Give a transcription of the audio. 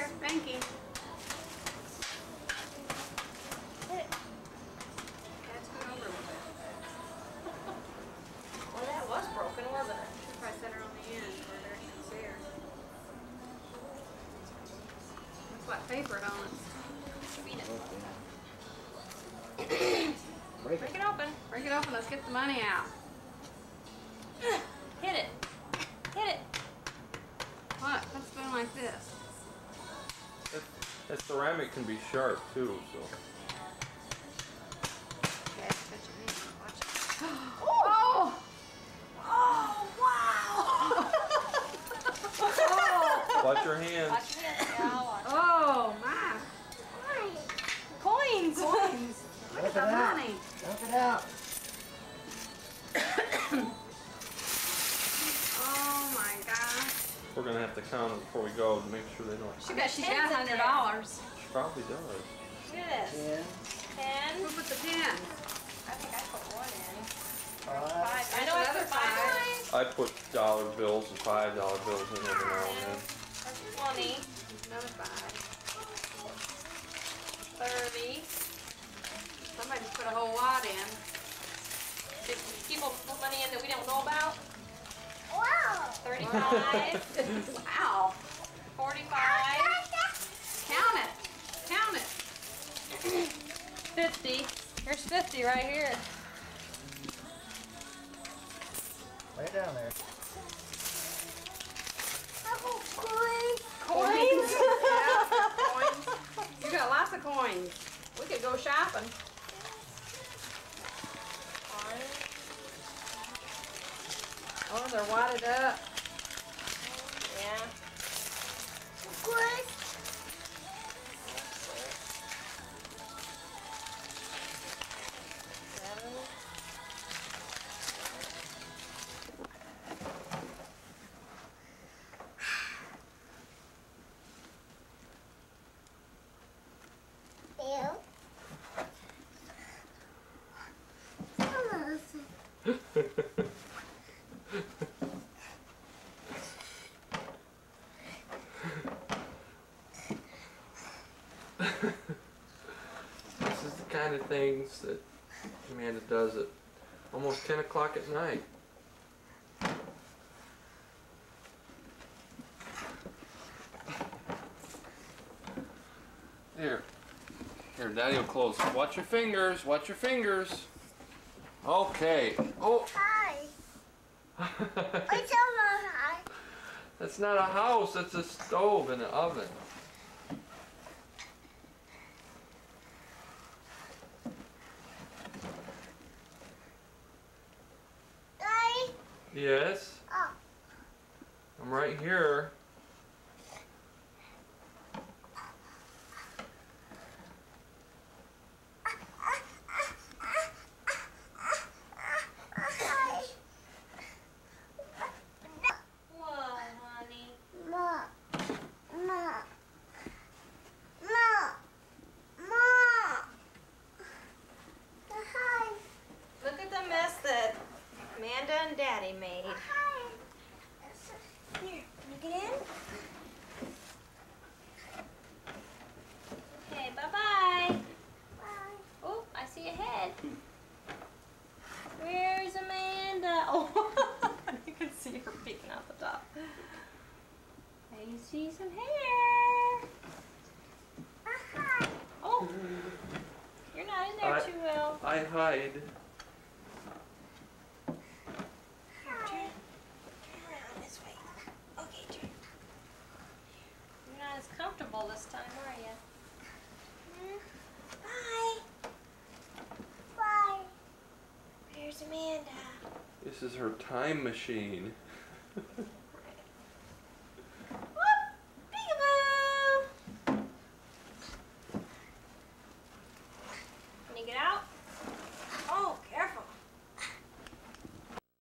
There's Pinky. That's good over with it. Well, that was broken, wasn't it? Should probably set her on the end where there you can see her. Looks like paper, don't it? Break it open. Break it open. Let's get the money out. Hit it. Hit it. What? What's doing like this? That ceramic can be sharp too, so. Okay, touch your hand. Watch it. Oh! Oh, wow! Watch your hands. Watch your hands. Yeah, I'll watch. Oh, my. Coins! Coins. Look at the money. Dump it out. Oh, my gosh. We're gonna have to count it before we go to make sure they don't. She bet she's Pens got in there. $100. She probably does. Look at this. 10, Ten. Who put the pins? I think I put one in. 5, Five. I know I Another put five. I put dollar bills and $5 bills in every now and then. That's 20. Another 5. 30. Somebody just put a whole wad in. Did people put money in that we don't know about? Wow. 35. Wow. 45. Count it. Count it. 50. Here's 50 right here. lay it down there. Coins? Coins. You got lots of coins. We could go shopping. Oh, they're wadded up. Yeah. This is the kind of things that Amanda does at almost 10 o'clock at night. Here. Here, Daddy will close. Watch your fingers. Watch your fingers. Okay. Oh. Hi. It's over. Hi. That's not a house. That's a stove and an oven. Daddy. Yes. Oh. I'm right here. Whoa, honey. Ma. Ma. Ma. Ma. Hi. Look at the mess that Amanda and Daddy made. Hi. Here, can you get in? Okay, bye-bye. Bye. Oh, I see a head. Where's Amanda? Oh, you can see her peeking out the top. I see some hair. Hi. Oh, you're not in there too well. I hide. Turn around this way. Okay, turn. You're not as comfortable this time, are you? Bye. Bye. Where's Amanda? This is her time machine.